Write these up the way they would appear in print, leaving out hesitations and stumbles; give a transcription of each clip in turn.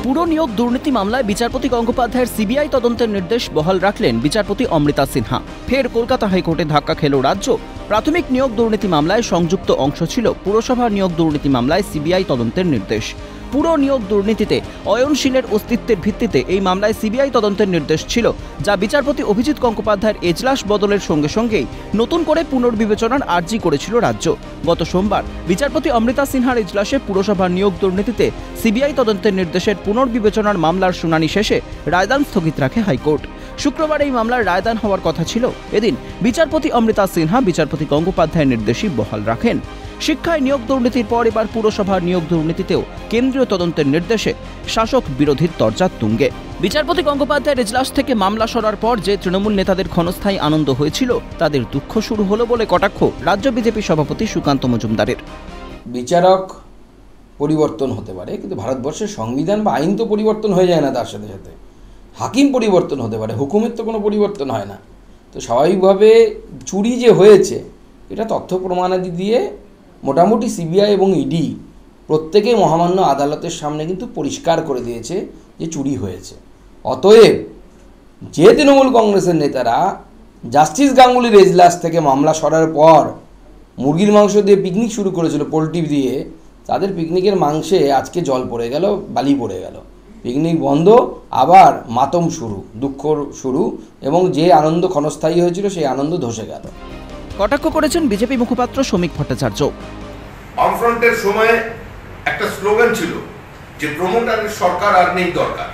পুরো নিয়োগ দুর্নীতি মামলায় বিচারপতি গঙ্গোপাধ্যায়ের সিবিআই তদন্তের নির্দেশ বহাল রাখলেন বিচারপতি অমৃতা সিনহা। ফের কলকাতা হাইকোর্টে ধাক্কা খেল রাজ্য। প্রাথমিক নিয়োগ দুর্নীতি মামলায় সংযুক্ত অংশ ছিল পুরসভা নিয়োগ দুর্নীতি মামলায় সিবিআই তদন্তের নির্দেশ। পুরো নিয়োগ দুর্নীতিতে অয়নশীলের অস্তিত্বের ভিত্তিতে এই মামলায় সিবিআই তদন্তের নির্দেশ ছিল, যা বিচারপতি অভিজিৎ গঙ্গোপাধ্যায়ের এজলাস বদলের সঙ্গে সঙ্গেই নতুন করে পুনর্বিবেচনার আর্জি করেছিল রাজ্য। গত সোমবার বিচারপতি অমৃতা সিনহার এজলাসে পুরসভা নিয়োগ দুর্নীতিতে সিবিআই তদন্তের নির্দেশের পুনর্বিবেচনার মামলার শুনানি শেষে রায়দান স্থগিত রাখে হাইকোর্ট। শুক্রবার এই মামলার রায়দান হওয়ার কথা ছিল। এদিন বিচারপতি অমৃতা সিনহা বিচারপতি গঙ্গোপাধ্যায়ের নির্দেশই বহাল রাখেন। শিক্ষায় নিয়োগ দুর্নীতির পর এবার পুরসভার নিয়োগ দুর্নীতিতেও কেন্দ্রীয় তদন্তের নির্দেশে শাসক বিরোধীর তরজা তুঙ্গে। বিচারপতি গঙ্গোপাধ্যায়ের এজলাস থেকে মামলা সরার পর যে তৃণমূল নেতাদের ক্ষণস্থায়ী আনন্দ হয়েছিল, তাদের দুঃখ শুরু হলো বলে কটাক্ষ রাজ্য বিজেপি সভাপতি সুকান্ত মজুমদারের। বিচারক পরিবর্তন হতে পারে, কিন্তু ভারতবর্ষের সংবিধান বা আইন তো পরিবর্তন হয়ে যায় না, তার সাথে সাথে হাকিম পরিবর্তন হতে পারে, হুকুমের তো কোনো পরিবর্তন হয় না। তো স্বাভাবিকভাবে চুরি যে হয়েছে এটা তথ্য প্রমাণাদি দিয়ে মোটামুটি সিবিআই এবং ইডি প্রত্যেকে মহামান্য আদালতের সামনে কিন্তু পরিষ্কার করে দিয়েছে যে চুরি হয়েছে। অতএব যে তৃণমূল কংগ্রেসের নেতারা জাস্টিস গাঙ্গুলির এজলাস থেকে মামলা সরার পর মুরগির মাংস দিয়ে পিকনিক শুরু করেছিল, পোলট্রি দিয়ে, তাদের পিকনিকের মাংসে আজকে জল পড়ে গেল, বালি পড়ে গেল। পিকনিক বন্ধ, আবার মাতম শুরু, দুঃখ শুরু, এবং যে আনন্দ ক্ষণস্থায়ী হয়েছিল সেই আনন্দ ধসে গেল। কটাক্ষ করেছেন বিজেপি মুখপাত্র শ্রমিক ভট্টাচার্য। বামফ্রন্টের সময় একটা স্লোগান ছিল যে প্রমোটারের সরকার আর নেই দরকার,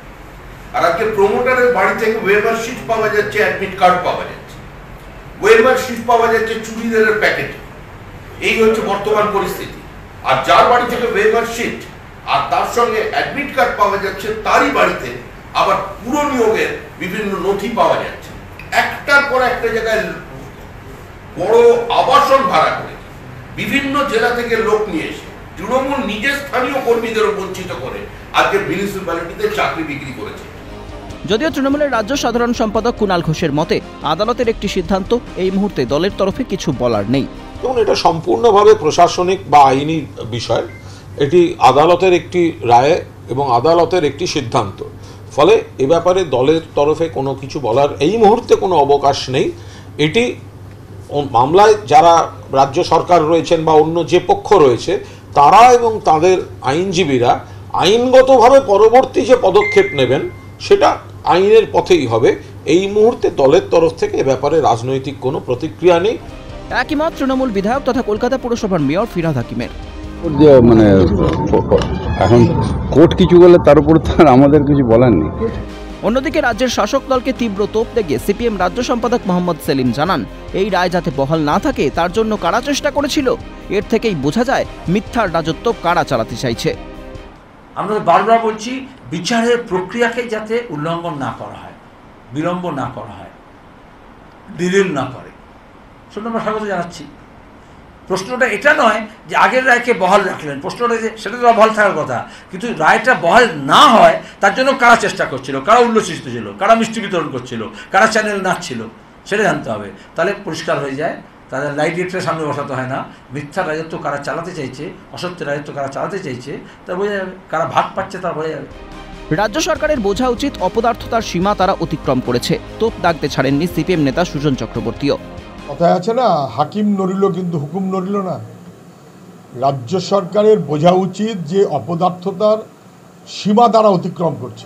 আর আজকে প্রমোটারের বাড়ি থেকে ওয়েবার শিট পাওয়া যাচ্ছে, অ্যাডমিট কার্ড পাওয়া যাচ্ছে, ওয়েবার শিট পাওয়া যাচ্ছে চুড়িদারের প্যাকেটে। এই হচ্ছে বর্তমান পরিস্থিতি। আর যার বাড়ি থেকে ওয়েবার শিট আর তার সঙ্গে অ্যাডমিট কার্ড পাওয়া যাচ্ছে, তারই বাড়িতে আবার পুরো নিয়োগের বিভিন্ন নথি পাওয়া যাচ্ছে। একটার পর একটা জায়গায় বড় আবাসন ভাড়া করে বিভিন্ন জেলা থেকে লোক নিয়ে এসে তৃণমূল নিজের স্থানীয় কর্মীদেরও বঞ্চিত করে আজকে মিউনিসিপ্যালিটিতে চাকরি বিক্রি করেছে। যদিও তৃণমূলের রাজ্য সাধারণ সম্পাদক কুণাল ঘোষের মতে আদালতের একটি সিদ্ধান্ত এই মুহূর্তে দলের তরফে কিছু বলার নেই। এবং এটা সম্পূর্ণভাবে প্রশাসনিক বা আইনি বিষয়। এটি আদালতের একটি রায় এবং আদালতের একটি সিদ্ধান্ত। ফলে এ ব্যাপারে দলের তরফে কোনো কিছু বলার এই মুহূর্তে কোনো অবকাশ নেই। এটি মামলায় যারা রাজ্য সরকার রয়েছেন বা অন্য যে পক্ষ রয়েছে তারা এবং তাদের আইনজীবীরা আইনগতভাবে পরবর্তী যে পদক্ষেপ নেবেন সেটা আইনের পথেই হবে। এই মুহূর্তে দলের তরফ থেকে এ ব্যাপারে রাজনৈতিক কোনো প্রতিক্রিয়া নেই। একই মত তৃণমূল বিধায়ক তথা কলকাতা পুরসভার মেয়র ফিরহাদ হাকিমের। মানে এখন কোর্ট কিছু বলে তার উপর তার আমাদের কিছু বলার নেই। অন্যদিকে রাজ্যের শাসক দলকে তীব্র তোপ দেগে সিপিএম রাজ্য সম্পাদক মোহাম্মদ সেলিম জানান, এই রায় যাতে বহাল না থাকে তার জন্য কারা চেষ্টা করেছিল। এর থেকেই বোঝা যায় মিথ্যার রাজত্ব কারা চালাতে চাইছে। আমরা বারবার বলছি বিচারের প্রক্রিয়াকে যাতে উল্লঙ্ঘন না করা হয়, বিলম্ব না করা হয়, ডিলিল না করে, সেটা আমরা স্বাগত জানাচ্ছি। প্রশ্নটা এটা নয় যে আগের রায়কে বহাল রাখলেন, প্রশ্নটা যে সেটা তো বহাল থাকার কথা, কিন্তু রায়টা বহাল না হয় তার জন্য কারা চেষ্টা করছিল, কারা উল্লসিত ছিল, কারা মিষ্টি বিতরণ করছিল, কারা চ্যানেল নাচছিল, সেটা জানতে হবে। তাহলে পরিষ্কার হয়ে যায়, তাদের লাইট ডিরেক্টরের সামনে বসাতে হয় না। মিথ্যা রাজত্ব কারা চালাতে চাইছে, অসত্যের রাজত্ব কারা চালাতে চাইছে তা বোঝা যাবে, কারা ভাগ পাচ্ছে তা বোঝা যাবে। রাজ্য সরকারের বোঝা উচিত অপদার্থতার সীমা তারা অতিক্রম করেছে। তোপ দাগতে ছাড়েননি সিপিএম নেতা সুজন চক্রবর্তীও। কথায় আছে না, হাকিম নড়িল কিন্তু হুকুম নড়িল না। রাজ্য সরকারের বোঝা উচিত যে অপদার্থতার সীমা তারা অতিক্রম করছে।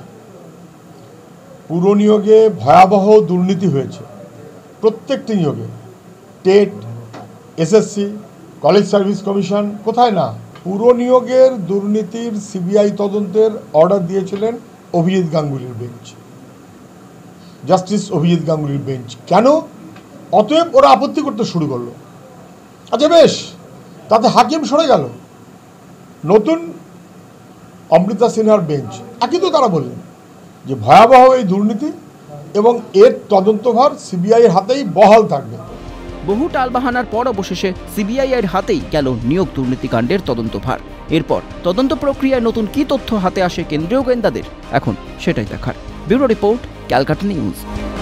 পুর নিয়োগে ভয়াবহ দুর্নীতি হয়েছে, প্রত্যেকটি নিয়োগে, TET, SSC, college service commission, কোথায় না। পুর নিয়োগের দুর্নীতির সিবিআই তদন্তের অর্ডার দিয়েছিলেন অভিজিৎ গাঙ্গুলির বেঞ্চ, জাস্টিস অভিজিৎ গাঙ্গুলির বেঞ্চ। কেন? অতএব ওরা আপত্তি করতে শুরু করলো। আচ্ছা বেশ, তাতে হাকিম সরে গেল, নতুন অমৃতা সিনহার বেঞ্চ একই তো তারা বললেন যে ভয়াবহ এই দুর্নীতি এবং এর তদন্তভার সিবিআই এর হাতেই বহাল থাকবে। বহু টালবাহানার পর অবশেষে সিবিআই এর হাতেই গেল নিয়োগ দুর্নীতিকাণ্ডের তদন্তভার। এরপর তদন্ত প্রক্রিয়ায় নতুন কি তথ্য হাতে আসে কেন্দ্রীয় গোয়েন্দাদের, এখন সেটাই দেখার। Bureau report, Calcutta news.